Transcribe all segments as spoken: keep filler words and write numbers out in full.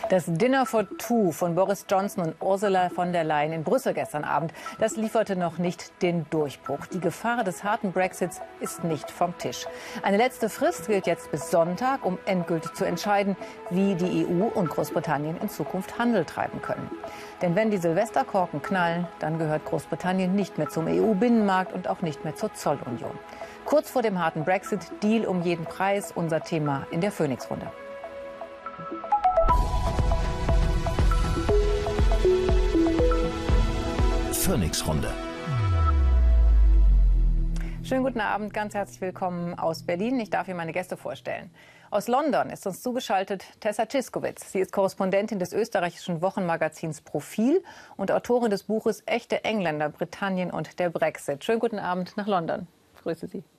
Das Dinner for Two von Boris Johnson und Ursula von der Leyen in Brüssel gestern Abend, das lieferte noch nicht den Durchbruch. Die Gefahr des harten Brexits ist nicht vom Tisch. Eine letzte Frist gilt jetzt bis Sonntag, um endgültig zu entscheiden, wie die E U und Großbritannien in Zukunft Handel treiben können. Denn wenn die Silvesterkorken knallen, dann gehört Großbritannien nicht mehr zum E U-Binnenmarkt und auch nicht mehr zur Zollunion. Kurz vor dem harten Brexit, Deal um jeden Preis, unser Thema in der Phoenix-Runde. Phoenix-Runde. Schönen guten Abend, ganz herzlich willkommen aus Berlin. Ich darf Ihnen meine Gäste vorstellen. Aus London ist uns zugeschaltet Tessa Ciskowitz. Sie ist Korrespondentin des österreichischen Wochenmagazins Profil und Autorin des Buches Echte Engländer, Britannien und der Brexit. Schönen guten Abend nach London. Ich grüße Sie.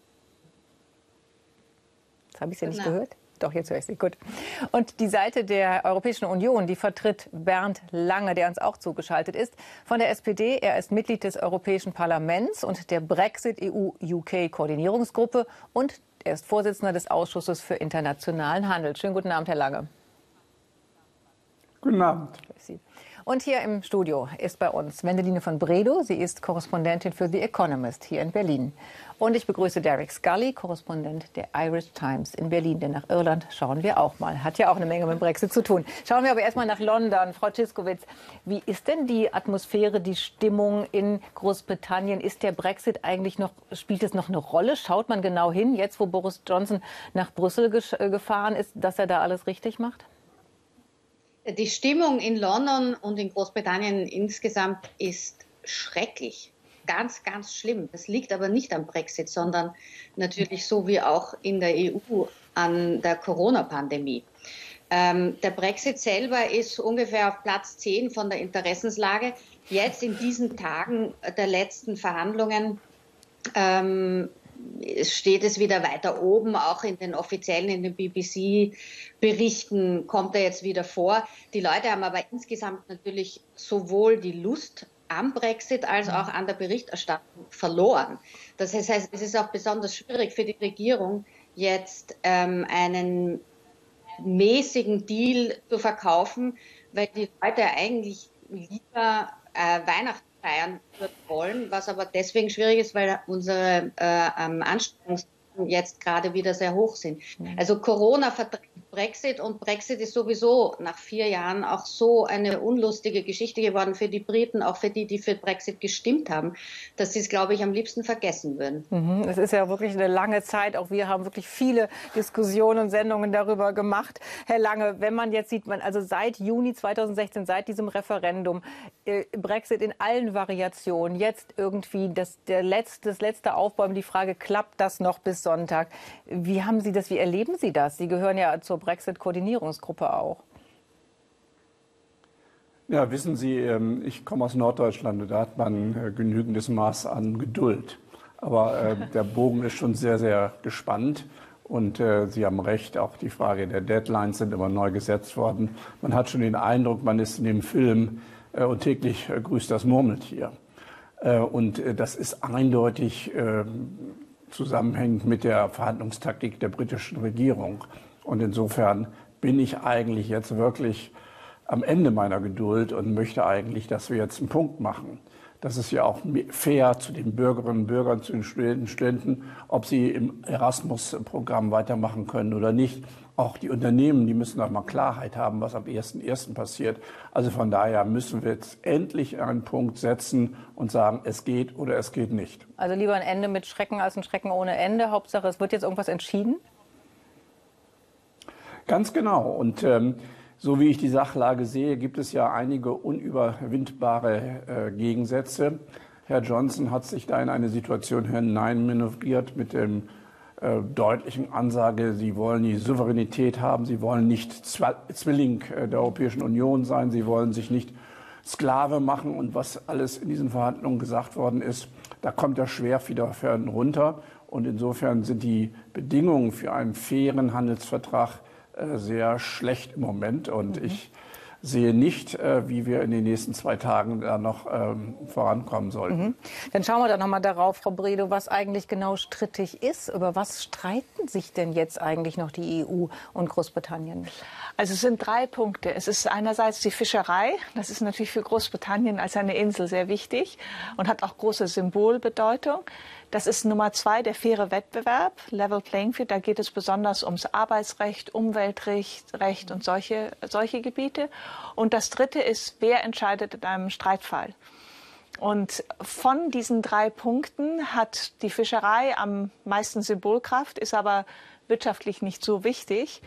Jetzt habe ich Sie nicht gehört? Doch, jetzt höre ich Sie. Gut. Und die Seite der Europäischen Union, die vertritt Bernd Lange, der uns auch zugeschaltet ist, von der S P D. Er ist Mitglied des Europäischen Parlaments und der Brexit-E U-U K-Koordinierungsgruppe und er ist Vorsitzender des Ausschusses für internationalen Handel. Schönen guten Abend, Herr Lange. Guten Abend. Und hier im Studio ist bei uns Wendeline von Bredow. Sie ist Korrespondentin für The Economist hier in Berlin. Und ich begrüße Derek Scully, Korrespondent der Irish Times in Berlin. Denn nach Irland schauen wir auch mal. Hat ja auch eine Menge mit dem Brexit zu tun. Schauen wir aber erstmal nach London. Frau Ciskowitz, wie ist denn die Atmosphäre, die Stimmung in Großbritannien? Ist der Brexit eigentlich noch, spielt es noch eine Rolle? Schaut man genau hin, jetzt wo Boris Johnson nach Brüssel gefahren ist, dass er da alles richtig macht? Die Stimmung in London und in Großbritannien insgesamt ist schrecklich. Ganz, ganz schlimm. Das liegt aber nicht am Brexit, sondern natürlich so wie auch in der E U an der Corona-Pandemie. Ähm, der Brexit selber ist ungefähr auf Platz zehn von der Interessenslage. Jetzt in diesen Tagen der letzten Verhandlungen ähm, steht es wieder weiter oben, auch in den offiziellen, in den B B C-Berichten kommt er jetzt wieder vor. Die Leute haben aber insgesamt natürlich sowohl die Lust am Brexit als auch an der Berichterstattung verloren. Das heißt, es ist auch besonders schwierig für die Regierung, jetzt ähm, einen mäßigen Deal zu verkaufen, weil die Leute eigentlich lieber äh, Weihnachten feiern wollen, was aber deswegen schwierig ist, weil unsere äh, Anstrengungen jetzt gerade wieder sehr hoch sind. Also Corona verdrängt Brexit und Brexit ist sowieso nach vier Jahren auch so eine unlustige Geschichte geworden für die Briten, auch für die, die für Brexit gestimmt haben, dass sie es, glaube ich, am liebsten vergessen würden. Mhm. Es ist ja wirklich eine lange Zeit. Auch wir haben wirklich viele Diskussionen und Sendungen darüber gemacht. Herr Lange, wenn man jetzt sieht, man also seit Juni zweitausendsechzehn, seit diesem Referendum, äh, Brexit in allen Variationen, jetzt irgendwie das, der letzte, das letzte Aufbäumen, die Frage, klappt das noch bis Sonntag? Wie haben Sie das, wie erleben Sie das? Sie gehören ja zur Brexit-Koordinierungsgruppe auch. Ja, wissen Sie, ich komme aus Norddeutschland, da hat man genügendes Maß an Geduld. Aber der Bogen ist schon sehr, sehr gespannt. Und Sie haben recht, auch die Frage der Deadlines sind immer neu gesetzt worden. Man hat schon den Eindruck, man ist in dem Film und täglich grüßt das Murmeltier. Und das ist eindeutig zusammenhängend mit der Verhandlungstaktik der britischen Regierung. Und insofern bin ich eigentlich jetzt wirklich am Ende meiner Geduld und möchte eigentlich, dass wir jetzt einen Punkt machen. Das ist ja auch fair zu den Bürgerinnen und Bürgern, zu den Studenten und Studenten, ob sie im Erasmus-Programm weitermachen können oder nicht. Auch die Unternehmen, die müssen auch mal Klarheit haben, was am ersten ersten passiert. Also von daher müssen wir jetzt endlich einen Punkt setzen und sagen, es geht oder es geht nicht. Also lieber ein Ende mit Schrecken als ein Schrecken ohne Ende. Hauptsache, es wird jetzt irgendwas entschieden? Ganz genau. Und ähm, so wie ich die Sachlage sehe, gibt es ja einige unüberwindbare äh, Gegensätze. Herr Johnson hat sich da in eine Situation hineinmanövriert mit dem äh, deutlichen Ansage, Sie wollen die Souveränität haben, Sie wollen nicht Zwa- Zwilling äh, der Europäischen Union sein, Sie wollen sich nicht Sklave machen. Und was alles in diesen Verhandlungen gesagt worden ist, da kommt er schwer wieder runter. Und insofern sind die Bedingungen für einen fairen Handelsvertrag sehr schlecht im Moment. Und mhm. ich sehe nicht, äh, wie wir in den nächsten zwei Tagen da noch ähm, vorankommen sollten. Mhm. Dann schauen wir doch noch mal darauf, Frau Bredow, was eigentlich genau strittig ist. Über was streiten sich denn jetzt eigentlich noch die E U und Großbritannien? Also es sind drei Punkte. Es ist einerseits die Fischerei. Das ist natürlich für Großbritannien als eine Insel sehr wichtig und hat auch große Symbolbedeutung. Das ist Nummer zwei, der faire Wettbewerb, Level Playing Field. Da geht es besonders ums Arbeitsrecht, Umweltrecht Recht und solche, solche Gebiete. Und das dritte ist, wer entscheidet in einem Streitfall. Und von diesen drei Punkten hat die Fischerei am meisten Symbolkraft, ist aber wirtschaftlich nicht so wichtig.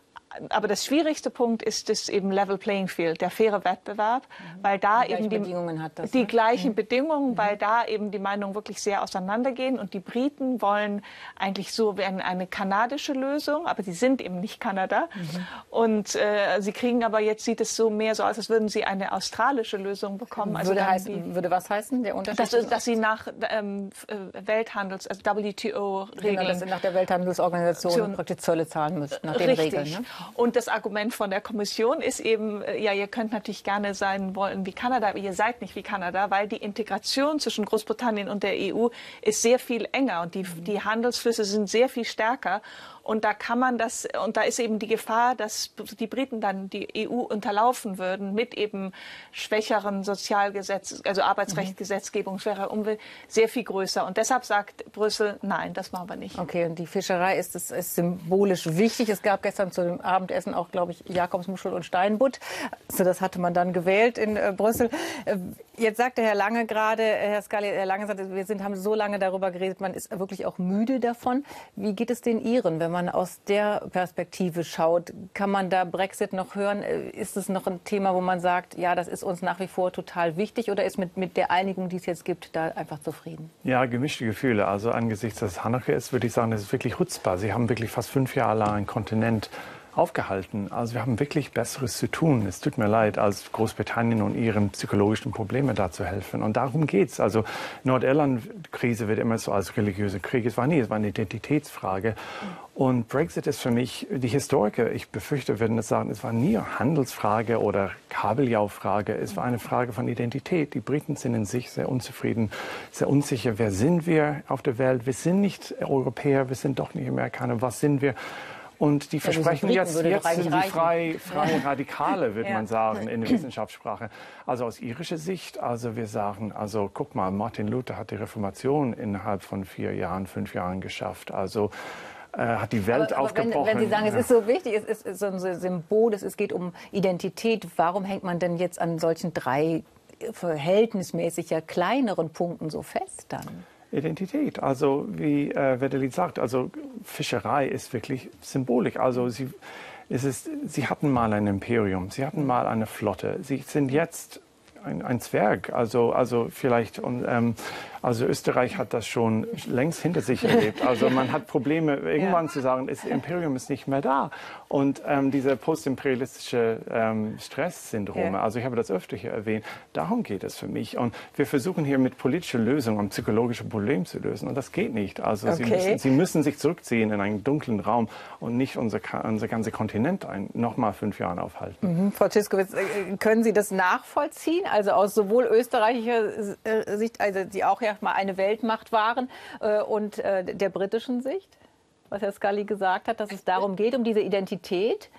Aber das schwierigste Punkt ist das eben Level Playing Field, der faire Wettbewerb, mhm. weil da die eben die, Bedingungen hat das, die ne? gleichen mhm. Bedingungen, weil da eben die Meinungen wirklich sehr auseinandergehen. Und die Briten wollen eigentlich so wie eine, eine kanadische Lösung, aber sie sind eben nicht Kanada. Mhm. Und äh, sie kriegen aber jetzt, sieht es so mehr so aus, als würden sie eine australische Lösung bekommen. Also würde, heißen, die, würde was heißen, der Unterschied? Dass, dass sie nach ähm, Welthandels, also W T O-Regeln. Genau, dass sie nach der Welthandelsorganisation praktisch Zölle zahlen müssten, nach den Richtig. Regeln. Ne? Und das Argument von der Kommission ist eben, ja, ihr könnt natürlich gerne sein wollen wie Kanada, aber ihr seid nicht wie Kanada, weil die Integration zwischen Großbritannien und der E U ist sehr viel enger und die, die Handelsflüsse sind sehr viel stärker. Und da kann man das, und da ist eben die Gefahr, dass die Briten dann die E U unterlaufen würden mit eben schwächeren Sozialgesetz, also Arbeitsrechtsgesetzgebung, schwächerer Umwelt, sehr viel größer. Und deshalb sagt Brüssel, nein, das machen wir nicht. Okay, und die Fischerei ist, ist, ist symbolisch wichtig. Es gab gestern zu dem Abendessen auch, glaube ich, Jakobsmuschel und Steinbutt. So, das hatte man dann gewählt in äh, Brüssel. Äh, jetzt sagte Herr Lange gerade, Herr Scully, Herr Lange sagte, wir sind, haben so lange darüber geredet, man ist wirklich auch müde davon. Wie geht es den Iren, wenn man aus der Perspektive schaut? Kann man da Brexit noch hören? Ist es noch ein Thema, wo man sagt, ja, das ist uns nach wie vor total wichtig, oder ist mit, mit der Einigung, die es jetzt gibt, da einfach zufrieden? Ja, gemischte Gefühle. Also angesichts des Hanukkah ist, würde ich sagen, das ist wirklich chutzpah. Sie haben wirklich fast fünf Jahre lang einen Kontinent aufgehalten. Also wir haben wirklich Besseres zu tun. Es tut mir leid, als Großbritannien und ihren psychologischen Probleme da zu helfen. Und darum geht's. Also Nordirland-Krise wird immer so als religiöse Krieg. Es war nie, es war eine Identitätsfrage. Und Brexit ist für mich, die Historiker, ich befürchte, würden das sagen, es war nie eine Handelsfrage oder Kabeljau-Frage. Es war eine Frage von Identität. Die Briten sind in sich sehr unzufrieden, sehr unsicher. Wer sind wir auf der Welt? Wir sind nicht Europäer, wir sind doch nicht Amerikaner. Was sind wir? Und die versprechen ja, jetzt, jetzt sind die frei, frei ja. Radikale, würde ja. man sagen, in der Wissenschaftssprache. Also aus irischer Sicht, also wir sagen, also guck mal, Martin Luther hat die Reformation innerhalb von vier Jahren, fünf Jahren geschafft. Also äh, hat die Welt aber, aber aufgebrochen. Wenn, wenn Sie sagen, es ist so wichtig, es ist so ein Symbol, es geht um Identität, warum hängt man denn jetzt an solchen drei verhältnismäßig ja kleineren Punkten so fest dann? Identität. Also wie äh, Wendelin sagt, also Fischerei ist wirklich symbolisch. Also sie, es ist, sie hatten mal ein Imperium, sie hatten mal eine Flotte, sie sind jetzt ein, ein Zwerg. Also, also vielleicht, und, ähm, also Österreich hat das schon längst hinter sich erlebt. Also man hat Probleme, irgendwann ja. zu sagen, das Imperium ist nicht mehr da. Und ähm, diese postimperialistische ähm, Stresssyndrome, ja. also ich habe das öfter hier erwähnt, darum geht es für mich. Und wir versuchen hier mit politischen Lösungen ein psychologisches Problem zu lösen. Und das geht nicht. Also okay. sie, müssen, sie müssen sich zurückziehen in einen dunklen Raum und nicht unser, unser ganzer Kontinent ein, noch mal fünf Jahre aufhalten. Mhm. Frau Tiskowitz, können Sie das nachvollziehen? Also aus sowohl österreichischer Sicht, also die auch ja mal eine Weltmacht waren, äh, und äh, der britischen Sicht, was Herr Scully gesagt hat, dass es darum geht, um diese Identität?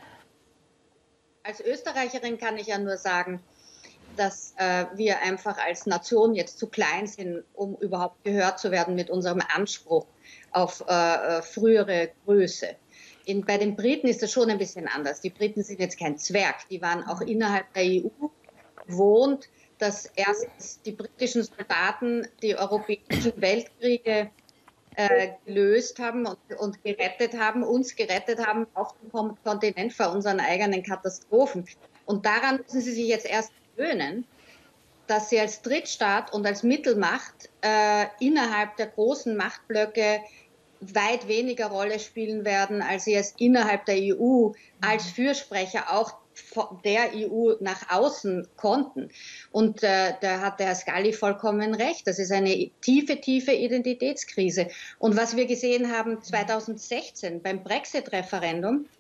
Als Österreicherin kann ich ja nur sagen, dass äh, wir einfach als Nation jetzt zu klein sind, um überhaupt gehört zu werden mit unserem Anspruch auf äh, frühere Größe. In, bei den Briten ist das schon ein bisschen anders. Die Briten sind jetzt kein Zwerg, die waren auch innerhalb der E U gewohnt, dass erstens die britischen Soldaten die europäischen Weltkriege äh, gelöst haben und, und gerettet haben, uns gerettet haben auf dem Kontinent vor unseren eigenen Katastrophen. Und daran müssen sie sich jetzt erst gewöhnen, dass sie als Drittstaat und als Mittelmacht äh, innerhalb der großen Machtblöcke weit weniger Rolle spielen werden, als sie es innerhalb der E U als Fürsprecher auch der E U nach außen konnten. Und äh, da hat der Herr Scully vollkommen recht. Das ist eine tiefe, tiefe Identitätskrise. Und was wir gesehen haben zweitausendsechzehn beim Brexit-Referendum,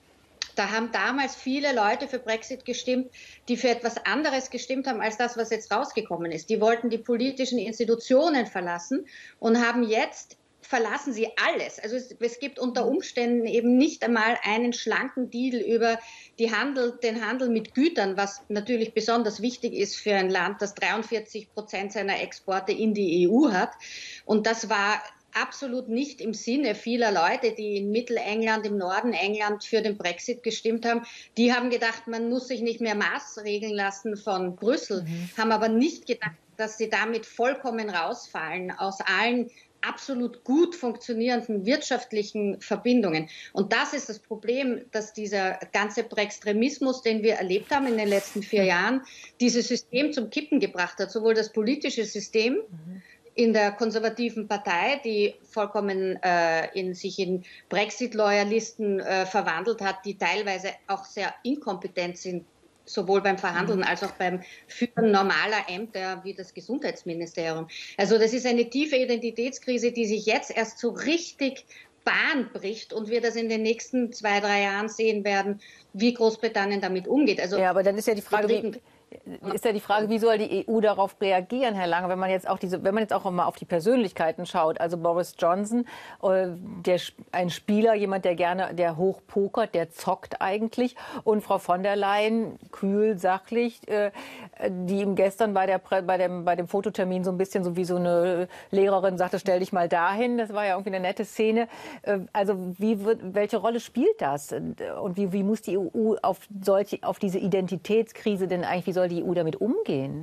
Da haben damals viele Leute für Brexit gestimmt, die für etwas anderes gestimmt haben als das, was jetzt rausgekommen ist. Die wollten die politischen Institutionen verlassen und haben jetzt verlassen sie alles. Also es, es gibt unter Umständen eben nicht einmal einen schlanken Deal über die Handel, den Handel mit Gütern, was natürlich besonders wichtig ist für ein Land, das dreiundvierzig Prozent seiner Exporte in die E U hat. Und das war absolut nicht im Sinne vieler Leute, die in Mittelengland, im Norden England für den Brexit gestimmt haben. Die haben gedacht, man muss sich nicht mehr maßregeln lassen von Brüssel, mhm. haben aber nicht gedacht, dass sie damit vollkommen rausfallen aus allen absolut gut funktionierenden wirtschaftlichen Verbindungen. Und das ist das Problem, dass dieser ganze Brextremismus, den wir erlebt haben in den letzten vier Jahren, dieses System zum Kippen gebracht hat. Sowohl das politische System in der konservativen Partei, die vollkommen äh, in, sich in Brexit-Loyalisten äh, verwandelt hat, die teilweise auch sehr inkompetent sind, sowohl beim Verhandeln als auch beim Führen normaler Ämter wie das Gesundheitsministerium. Also das ist eine tiefe Identitätskrise, die sich jetzt erst so richtig Bahn bricht und wir das in den nächsten zwei, drei Jahren sehen werden, wie Großbritannien damit umgeht. Also ja, aber dann ist ja die Frage, wie, ist ja die Frage, wie soll die E U darauf reagieren, Herr Lange, wenn man jetzt auch diese, wenn man jetzt auch mal auf die Persönlichkeiten schaut. Also Boris Johnson, der, ein Spieler, jemand, der gerne, der hoch pokert, der zockt eigentlich. Und Frau von der Leyen, kühl, sachlich, die ihm gestern bei, der, bei, dem, bei dem Fototermin so ein bisschen so wie so eine Lehrerin sagte, stell dich mal dahin. Das war ja irgendwie eine nette Szene. Also wie wird, welche Rolle spielt das? Und wie, wie muss die E U auf solche, auf diese Identitätskrise denn eigentlich, wie soll die E U damit umgehen?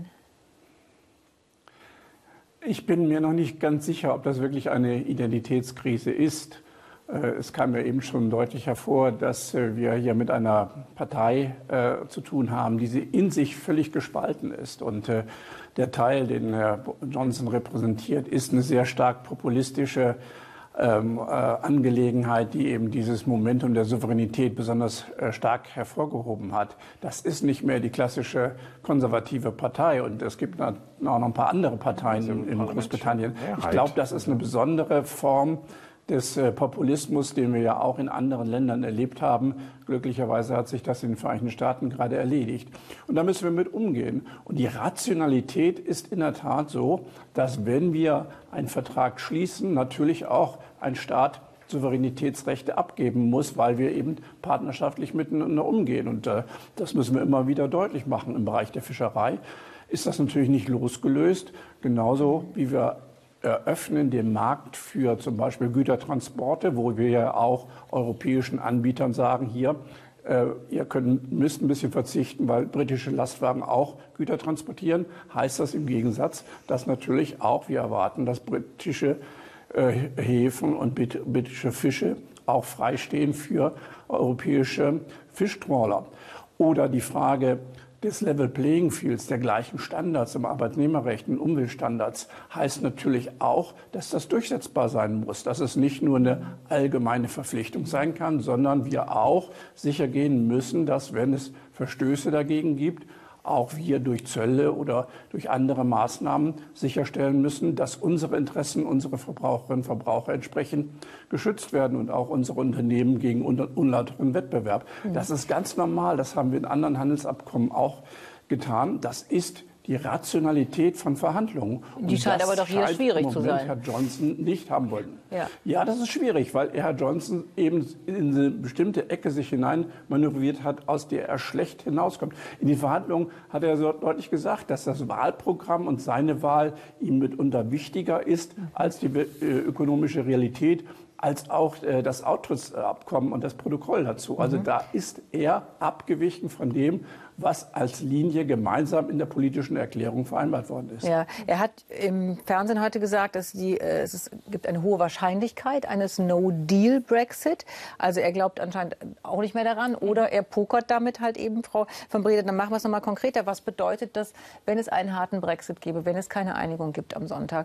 Ich bin mir noch nicht ganz sicher, ob das wirklich eine Identitätskrise ist. Es kam ja eben schon deutlich hervor, dass wir hier mit einer Partei äh, zu tun haben, die in sich völlig gespalten ist. Und äh, der Teil, den Herr Johnson repräsentiert, ist eine sehr stark populistische Ähm, äh, Angelegenheit, die eben dieses Momentum der Souveränität besonders äh, stark hervorgehoben hat. Das ist nicht mehr die klassische konservative Partei und es gibt auch noch ein paar andere Parteien in, in Großbritannien. Ich glaube, das ist eine besondere Form des äh, Populismus, den wir ja auch in anderen Ländern erlebt haben. Glücklicherweise hat sich das in den Vereinigten Staaten gerade erledigt. Und da müssen wir mit umgehen. Und die Rationalität ist in der Tat so, dass wenn wir einen Vertrag schließen, natürlich auch ein Staat Souveränitätsrechte abgeben muss, weil wir eben partnerschaftlich miteinander umgehen. Und äh, das müssen wir immer wieder deutlich machen. Im Bereich der Fischerei ist das natürlich nicht losgelöst, genauso wie wir eröffnen den Markt für zum Beispiel Gütertransporte, wo wir ja auch europäischen Anbietern sagen, hier, äh, ihr könnt, müsst ein bisschen verzichten, weil britische Lastwagen auch Güter transportieren. Heißt das im Gegensatz, dass natürlich auch wir erwarten, dass britische äh, Häfen und britische Fische auch freistehen für europäische Fischtrawler. Oder die Frage des Level Playing Fields, der gleichen Standards im Arbeitnehmerrecht und Umweltstandards, heißt natürlich auch, dass das durchsetzbar sein muss, dass es nicht nur eine allgemeine Verpflichtung sein kann, sondern wir auch sicher gehen müssen, dass, wenn es Verstöße dagegen gibt, auch wir durch Zölle oder durch andere Maßnahmen sicherstellen müssen, dass unsere Interessen, unsere Verbraucherinnen und Verbraucher entsprechend geschützt werden und auch unsere Unternehmen gegen unlauteren Wettbewerb. Mhm. Das ist ganz normal, das haben wir in anderen Handelsabkommen auch getan. Das ist die Rationalität von Verhandlungen. Und die scheint aber doch hier schwierig zu sein. Herr Johnson nicht haben wollen. Ja. ja, das ist schwierig, weil Herr Johnson eben in eine bestimmte Ecke sich hinein manövriert hat, aus der er schlecht hinauskommt. In den Verhandlungen hat er so deutlich gesagt, dass das Wahlprogramm und seine Wahl ihm mitunter wichtiger ist als die äh, ökonomische Realität, als auch äh, das Austrittsabkommen und das Protokoll dazu. Also mhm. da ist er abgewichen von dem, was als Linie gemeinsam in der politischen Erklärung vereinbart worden ist. Ja, er hat im Fernsehen heute gesagt, dass die, äh, es ist, gibt eine hohe Wahrscheinlichkeit eines No-Deal-Brexit. Also er glaubt anscheinend auch nicht mehr daran. Oder er pokert damit halt eben, Frau von Breda. Dann machen wir es nochmal konkreter. Was bedeutet das, wenn es einen harten Brexit gäbe, wenn es keine Einigung gibt am Sonntag?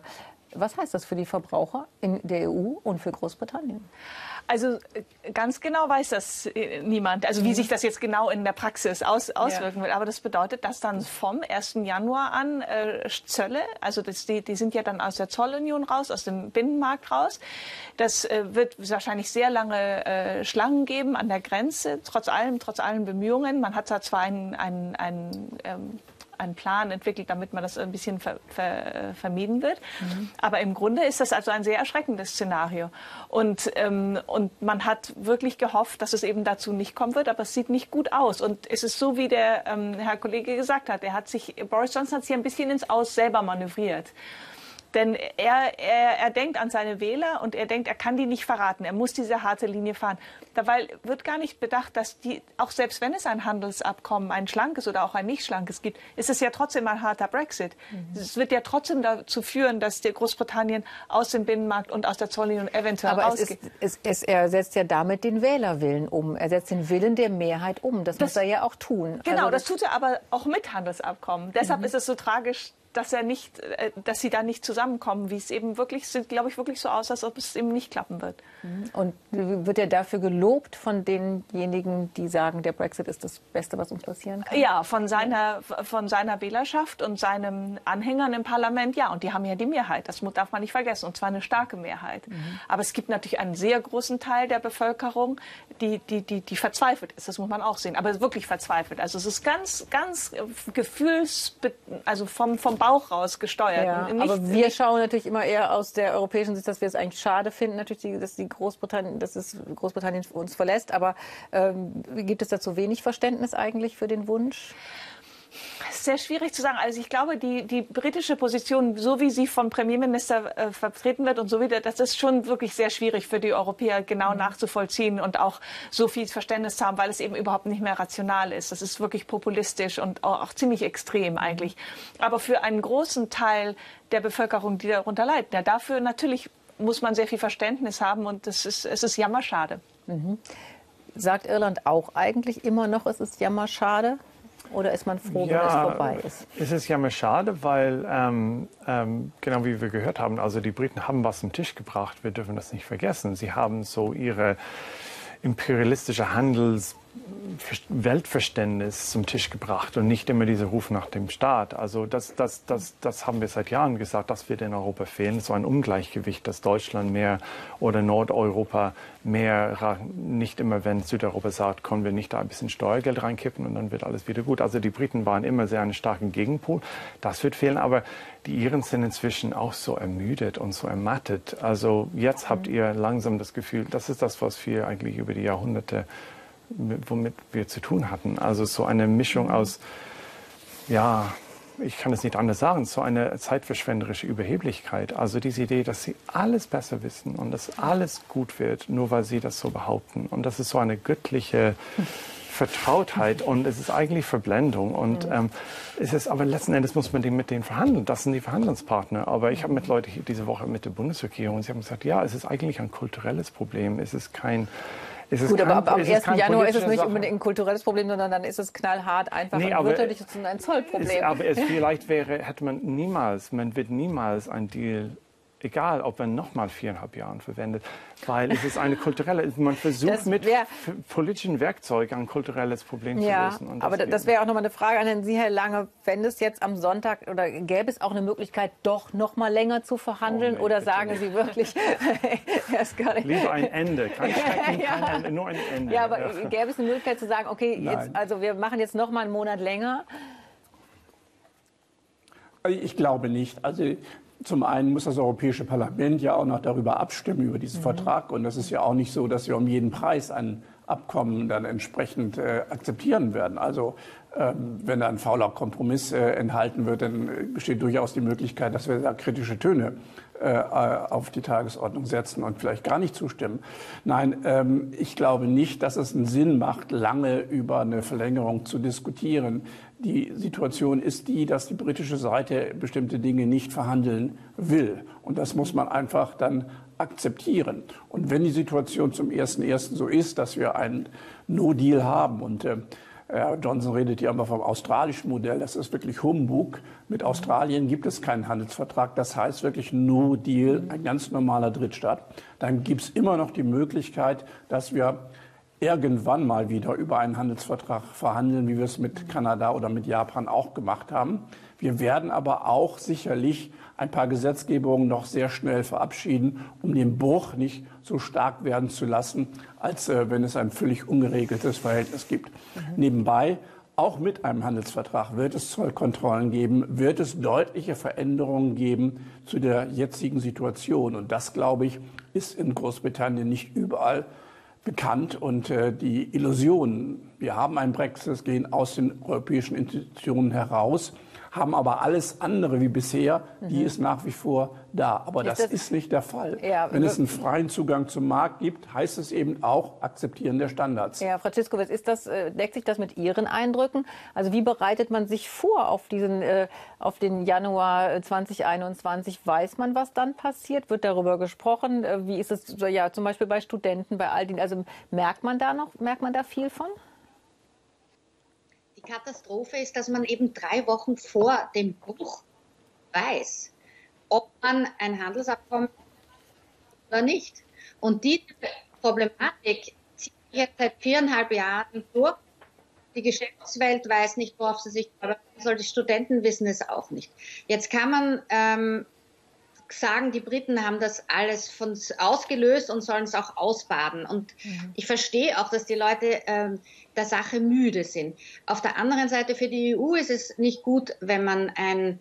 Was heißt das für die Verbraucher in der E U und für Großbritannien? Also ganz genau weiß das niemand, also wie sich das jetzt genau in der Praxis aus, auswirken ja. wird. Aber das bedeutet, dass dann vom ersten Januar an äh, Zölle, also das, die, die sind ja dann aus der Zollunion raus, aus dem Binnenmarkt raus. Das äh, wird wahrscheinlich sehr lange äh, Schlangen geben an der Grenze, trotz allem, trotz allen Bemühungen. Man hat da zwar einen, einen, einen ähm, einen Plan entwickelt, damit man das ein bisschen ver, ver, vermieden wird. Mhm. Aber im Grunde ist das also ein sehr erschreckendes Szenario. Und, ähm, und man hat wirklich gehofft, dass es eben dazu nicht kommen wird, aber es sieht nicht gut aus. Und es ist so, wie der ähm, Herr Kollege gesagt hat, er hat sich, Boris Johnson hat sich ein bisschen ins Aus selber manövriert. Denn er, er, er denkt an seine Wähler und er denkt, er kann die nicht verraten. Er muss diese harte Linie fahren. Dabei wird gar nicht bedacht, dass die, auch selbst wenn es ein Handelsabkommen, ein schlankes oder auch ein nicht schlankes gibt, ist es ja trotzdem ein harter Brexit. Mhm. Es wird ja trotzdem dazu führen, dass die Großbritannien aus dem Binnenmarkt und aus der Zollunion eventuell Aber rausgeht. Aber es, es, es, er setzt ja damit den Wählerwillen um. Er setzt den Willen der Mehrheit um. Das, das muss er ja auch tun. Genau, also das, das tut er aber auch mit Handelsabkommen. Deshalb mhm. ist es so tragisch, dass er nicht, dass sie da nicht zusammenkommen, wie es eben wirklich, sieht, glaube ich, wirklich so aus, als ob es eben nicht klappen wird. Und wird er dafür gelobt von denjenigen, die sagen, der Brexit ist das Beste, was uns passieren kann? Ja, von seiner, von seiner Wählerschaft und seinen Anhängern im Parlament, ja. Und die haben ja die Mehrheit, das darf man nicht vergessen, und zwar eine starke Mehrheit. Mhm. Aber es gibt natürlich einen sehr großen Teil der Bevölkerung, die, die, die, die verzweifelt ist, das muss man auch sehen, aber wirklich verzweifelt. Also es ist ganz, ganz gefühls, also vom, vom Bauch raus gesteuert. Ja, nicht, aber wir schauen natürlich immer eher aus der europäischen Sicht, dass wir es eigentlich schade finden, natürlich, die, dass die Großbritannien, dass es Großbritannien uns verlässt. Aber ähm, gibt es dazu wenig Verständnis eigentlich für den Wunsch? Sehr schwierig zu sagen. Also ich glaube, die, die britische Position, so wie sie vom Premierminister äh, vertreten wird und so wieder, das ist schon wirklich sehr schwierig für die Europäer genau mhm. nachzuvollziehen und auch so viel Verständnis zu haben, weil es eben überhaupt nicht mehr rational ist. Das ist wirklich populistisch und auch, auch ziemlich extrem eigentlich. Aber für einen großen Teil der Bevölkerung, die darunter leidet, ja, dafür natürlich muss man sehr viel Verständnis haben und das ist, es ist jammerschade. Mhm. Sagt Irland auch eigentlich immer noch, es ist jammerschade? Oder ist man froh, ja, wenn es vorbei ist? Es ist ja mal schade, weil, ähm, ähm, genau wie wir gehört haben, also die Briten haben was zum Tisch gebracht. Wir dürfen das nicht vergessen. Sie haben so ihre imperialistische Handels- Weltverständnis zum Tisch gebracht und nicht immer dieser Ruf nach dem Staat. Also das, das, das, das haben wir seit Jahren gesagt, das wird in Europa fehlen. So ein Ungleichgewicht, dass Deutschland mehr oder Nordeuropa mehr, nicht immer, wenn Südeuropa sagt, können wir nicht da ein bisschen Steuergeld reinkippen und dann wird alles wieder gut. Also die Briten waren immer sehr einen starken Gegenpol. Das wird fehlen, aber die Iren sind inzwischen auch so ermüdet und so ermattet. Also jetzt habt ihr langsam das Gefühl, das ist das, was wir eigentlich über die Jahrhunderte womit wir zu tun hatten. Also so eine Mischung aus, ja, ich kann es nicht anders sagen, so eine zeitverschwenderische Überheblichkeit. Also diese Idee, dass sie alles besser wissen und dass alles gut wird, nur weil sie das so behaupten. Und das ist so eine göttliche Vertrautheit und es ist eigentlich Verblendung. Und ähm, es ist, aber letzten Endes muss man mit denen verhandeln. Das sind die Verhandlungspartner. Aber ich habe mit Leuten hier diese Woche mit der Bundesregierung und sie haben gesagt, ja, es ist eigentlich ein kulturelles Problem. Es ist kein Gut, aber ab, am ersten Januar ist es nicht unbedingt ein kulturelles Problem, sondern dann ist es knallhart einfach nee, ein wirtschaftliches und ein Zollproblem. Es, aber es vielleicht wäre, hätte man niemals, man wird niemals ein Deal, egal ob man nochmal viereinhalb Jahre verwendet, weil es ist eine kulturelle, man versucht mit politischen Werkzeugen ein kulturelles Problem ja, zu lösen. Und das aber das wäre auch nochmal eine Frage an Sie, Herr Lange, wenn es jetzt am Sonntag, oder gäbe es auch eine Möglichkeit, doch noch mal länger zu verhandeln, oh, nee, oder sagen Sie wirklich, lieber ein Ende, kein Schrecken, ja. kein Ende, nur ein Ende. Ja, aber ja. gäbe es eine Möglichkeit zu sagen, okay, jetzt, also wir machen jetzt noch mal einen Monat länger? Ich glaube nicht. Also zum einen muss das Europäische Parlament ja auch noch darüber abstimmen, über diesen mhm. Vertrag. Und das ist ja auch nicht so, dass wir um jeden Preis ein Abkommen dann entsprechend äh, akzeptieren werden. Also ähm, wenn da ein fauler Kompromiss äh, enthalten wird, dann besteht durchaus die Möglichkeit, dass wir da kritische Töne äh, auf die Tagesordnung setzen und vielleicht gar nicht zustimmen. Nein, ähm, ich glaube nicht, dass es einen Sinn macht, lange über eine Verlängerung zu diskutieren. Die Situation ist die, dass die britische Seite bestimmte Dinge nicht verhandeln will. Und das muss man einfach dann akzeptieren. Und wenn die Situation zum ersten ersten so ist, dass wir einen No-Deal haben und äh, Herr Johnson redet hier immer vom australischen Modell. Das ist wirklich Humbug. Mit Australien gibt es keinen Handelsvertrag. Das heißt wirklich No Deal, ein ganz normaler Drittstaat. Dann gibt es immer noch die Möglichkeit, dass wir irgendwann mal wieder über einen Handelsvertrag verhandeln, wie wir es mit Kanada oder mit Japan auch gemacht haben. Wir werden aber auch sicherlich ein paar Gesetzgebungen noch sehr schnell verabschieden, um den Bruch nicht so stark werden zu lassen, als äh, wenn es ein völlig ungeregeltes Verhältnis gibt. Mhm. Nebenbei, auch mit einem Handelsvertrag wird es Zollkontrollen geben, wird es deutliche Veränderungen geben zu der jetzigen Situation. Und das, glaube ich, ist in Großbritannien nicht überall bekannt. Und äh, die Illusionen, wir haben einen Brexit, gehen aus den europäischen Institutionen heraus, haben aber alles andere wie bisher, mhm. die ist nach wie vor da. Aber ist das, das ist nicht der Fall. Ja, wenn es einen freien Zugang zum Markt gibt, heißt es eben auch Akzeptieren der Standards. Ja, Frau Szyszkowitz, ist das, deckt sich das mit Ihren Eindrücken? Also wie bereitet man sich vor auf, diesen, auf den Januar zweitausendeinundzwanzig? Weiß man, was dann passiert? Wird darüber gesprochen? Wie ist es ja, zum Beispiel bei Studenten, bei all den? Also merkt man da noch, merkt man da viel von? Die Katastrophe ist, dass man eben drei Wochen vor dem Bruch weiß, ob man ein Handelsabkommen oder nicht. Und diese Problematik zieht jetzt seit viereinhalb Jahren durch. Die Geschäftswelt weiß nicht, worauf sie sich vorbereiten soll. Die Studenten wissen es auch nicht. Jetzt kann man ähm, sagen, die Briten haben das alles von uns ausgelöst und sollen es auch ausbaden. Und mhm. ich verstehe auch, dass die Leute ähm, der Sache müde sind. Auf der anderen Seite für die E U ist es nicht gut, wenn man ein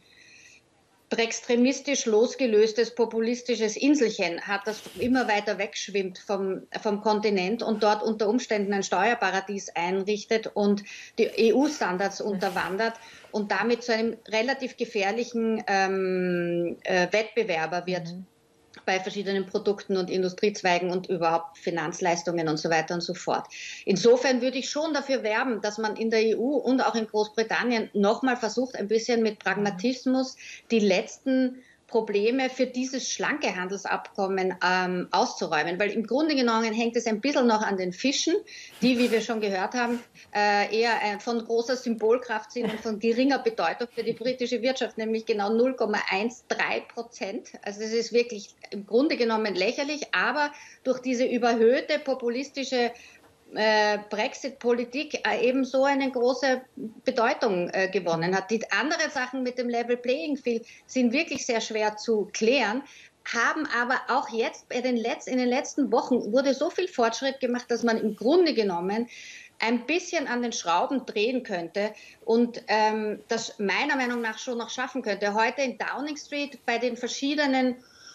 extremistisch losgelöstes, populistisches Inselchen hat, das immer weiter wegschwimmt vom, vom Kontinent und dort unter Umständen ein Steuerparadies einrichtet und die E U-Standards unterwandert und damit zu einem relativ gefährlichen ähm, äh, Wettbewerber wird. Mhm. bei verschiedenen Produkten und Industriezweigen und überhaupt Finanzleistungen und so weiter und so fort. Insofern würde ich schon dafür werben, dass man in der E U und auch in Großbritannien nochmal versucht, ein bisschen mit Pragmatismus die letzten Probleme für dieses schlanke Handelsabkommen ähm, auszuräumen. Weil im Grunde genommen hängt es ein bisschen noch an den Fischen, die, wie wir schon gehört haben, äh, eher äh, von großer Symbolkraft sind und von geringer Bedeutung für die britische Wirtschaft, nämlich genau null Komma dreizehn Prozent. Also es ist wirklich im Grunde genommen lächerlich, aber durch diese überhöhte populistische Äh, Brexit-Politik äh, ebenso eine große Bedeutung äh, gewonnen hat. Die anderen Sachen mit dem Level Playing Field sind wirklich sehr schwer zu klären, haben aber auch jetzt bei den Letz-, in den letzten Wochen wurde so viel Fortschritt gemacht, dass man im Grunde genommen ein bisschen an den Schrauben drehen könnte und ähm, das meiner Meinung nach schon noch schaffen könnte. Heute in Downing Street bei den verschiedenen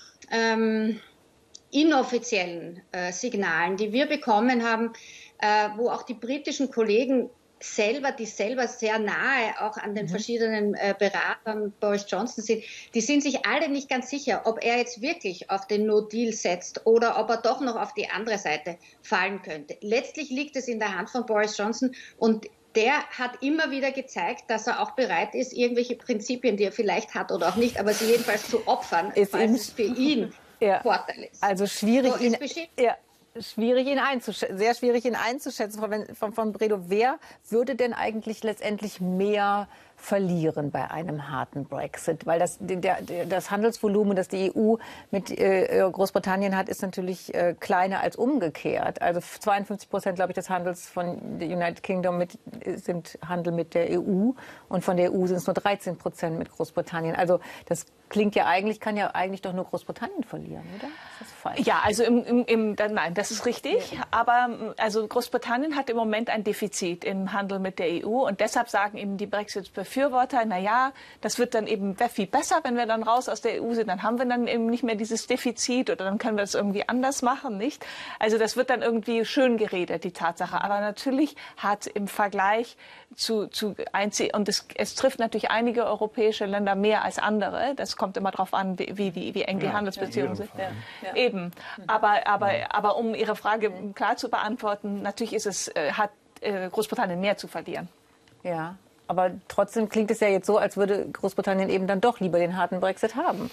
ähm, inoffiziellen äh, Signalen, die wir bekommen haben, äh, wo auch die britischen Kollegen selber, die selber sehr nahe auch an den mhm. verschiedenen äh, Beratern Boris Johnson sind, die sind sich alle nicht ganz sicher, ob er jetzt wirklich auf den No-Deal setzt oder ob er doch noch auf die andere Seite fallen könnte. Letztlich liegt es in der Hand von Boris Johnson und der hat immer wieder gezeigt, dass er auch bereit ist, irgendwelche Prinzipien, die er vielleicht hat oder auch nicht, aber sie jedenfalls zu opfern, weil es für ihn ja. Vorteil ist. Also schwierig, so, ihn, ja, schwierig ihn einzuschätzen, sehr schwierig ihn einzuschätzen. Von, von Bredow, wer würde denn eigentlich letztendlich mehr verlieren bei einem harten Brexit? Weil das, der, das Handelsvolumen, das die E U mit äh, Großbritannien hat, ist natürlich äh, kleiner als umgekehrt. Also zweiundfünfzig Prozent, glaube ich, des Handels von der United Kingdom mit, sind Handel mit der E U und von der E U sind es nur dreizehn Prozent mit Großbritannien. Also das klingt ja eigentlich, kann ja eigentlich doch nur Großbritannien verlieren, oder? Ist das falsch? Ja, also im, im, im, nein, das ist richtig. Ja. Aber also Großbritannien hat im Moment ein Defizit im Handel mit der E U und deshalb sagen eben die Brexit-Befürworter, na ja, das wird dann eben viel besser, wenn wir dann raus aus der E U sind, dann haben wir dann eben nicht mehr dieses Defizit oder dann können wir das irgendwie anders machen, nicht? Also das wird dann irgendwie schön geredet, die Tatsache. Aber natürlich hat im Vergleich zu, zu und es, es trifft natürlich einige europäische Länder mehr als andere. Das kommt immer darauf an, wie, die, wie eng die ja, Handelsbeziehungen ja, sind. Ja, ja. Eben. Aber, aber, aber um Ihre Frage klar zu beantworten, natürlich ist es, hat Großbritannien mehr zu verlieren. Ja, aber trotzdem klingt es ja jetzt so, als würde Großbritannien eben dann doch lieber den harten Brexit haben.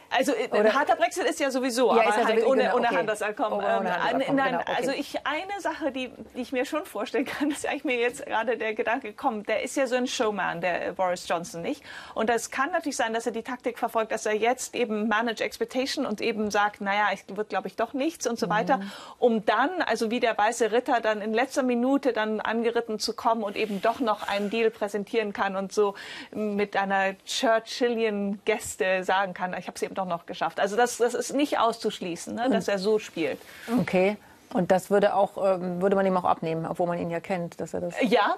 Also ein harter Brexit ist ja sowieso, ja, aber halt also ohne, genau, ohne okay. Handelsabkommen. Ohne Handelsabkommen ähm, nein, genau, okay. Also ich, eine Sache, die, die ich mir schon vorstellen kann, ist eigentlich mir jetzt gerade der Gedanke gekommen, der ist ja so ein Showman, der Boris Johnson, nicht? Und es kann natürlich sein, dass er die Taktik verfolgt, dass er jetzt eben manage expectation und eben sagt, naja, es wird, glaube ich, doch nichts und so mhm. weiter, um dann, also wie der weiße Ritter, dann in letzter Minute dann angeritten zu kommen und eben doch noch einen Deal präsentieren kann und so mit einer Churchillian Geste sagen kann, ich habe es eben doch noch geschafft. Also das, das ist nicht auszuschließen, ne, dass er so spielt. Okay. Und das würde auch, ähm, würde man ihm auch abnehmen, obwohl man ihn ja kennt, dass er das... Ja,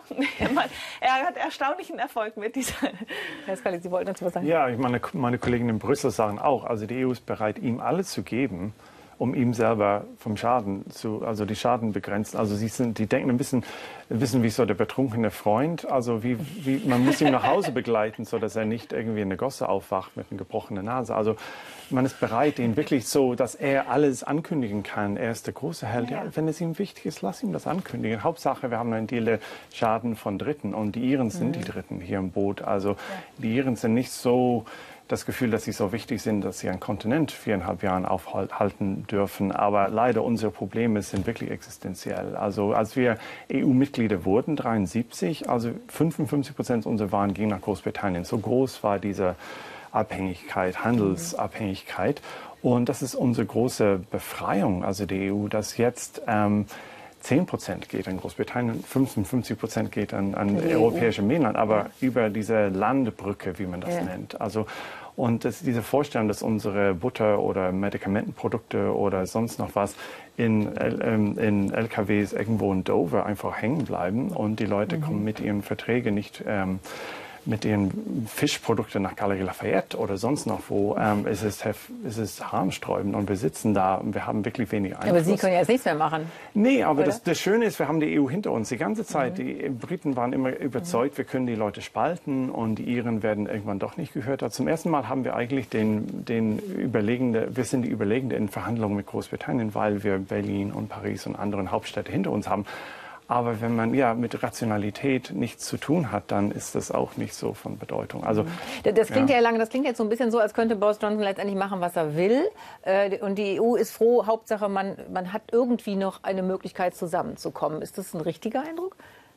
er hat erstaunlichen Erfolg mit dieser... Herr Scully, Sie wollten dazu was sagen? Ja, ich meine, meine Kollegen in Brüssel sagen auch, also die E U ist bereit, ihm alles zu geben, um ihm selber vom Schaden zu, also die Schaden begrenzen. Also sie sind, die denken ein bisschen, ein bisschen wie so der betrunkene Freund. Also wie, wie man muss ihn nach Hause begleiten, so dass er nicht irgendwie in der Gosse aufwacht mit einer gebrochenen Nase. Also man ist bereit, ihn wirklich so, dass er alles ankündigen kann. Er ist der große Held. Ja, wenn es ihm wichtig ist, lass ihm das ankündigen. Hauptsache, wir haben einen Deal der Schaden von Dritten und die Iren sind mhm. die Dritten hier im Boot. Also die Iren sind nicht so das Gefühl, dass sie so wichtig sind, dass sie ein Kontinent viereinhalb Jahren aufhalten dürfen. Aber leider unsere Probleme sind wirklich existenziell. Also als wir E U-Mitglieder wurden, dreiundsiebzig, also fünfundfünfzig Prozent unserer Waren gingen nach Großbritannien. So groß war diese Abhängigkeit, Handelsabhängigkeit. Und das ist unsere große Befreiung, also die E U, dass jetzt ähm, zehn Prozent geht an Großbritannien, fünfundfünfzig Prozent geht an, an europäische Mainland, aber ja. über diese Landbrücke, wie man das ja. nennt. Also, und das, diese Vorstellung, dass unsere Butter oder Medikamentenprodukte oder sonst noch was in, in L K Ws irgendwo in Dover einfach hängen bleiben und die Leute mhm. kommen mit ihren Verträgen nicht ähm, mit den Fischprodukten nach Galerie Lafayette oder sonst noch wo, ähm, ist es, ist es harmsträubend und wir sitzen da und wir haben wirklich wenig Einfluss. Aber Sie können ja jetzt nichts mehr machen. Nee, aber das, das Schöne ist, wir haben die E U hinter uns die ganze Zeit. Mhm. Die Briten waren immer überzeugt, mhm. wir können die Leute spalten und die Iren werden irgendwann doch nicht gehört. Also zum ersten Mal haben wir eigentlich den, den Überlegende, wir sind die Überlegende in Verhandlungen mit Großbritannien, weil wir Berlin und Paris und andere Hauptstädte hinter uns haben. Aber wenn man ja mit Rationalität nichts zu tun hat, dann ist das auch nicht so von Bedeutung. Also das klingt ja, ja lange, das klingt jetzt so ein bisschen so, als könnte Boris Johnson letztendlich machen, was er will. Und die E U ist froh. Hauptsache, man, man hat irgendwie noch eine Möglichkeit, zusammenzukommen. Ist das ein richtiger Eindruck?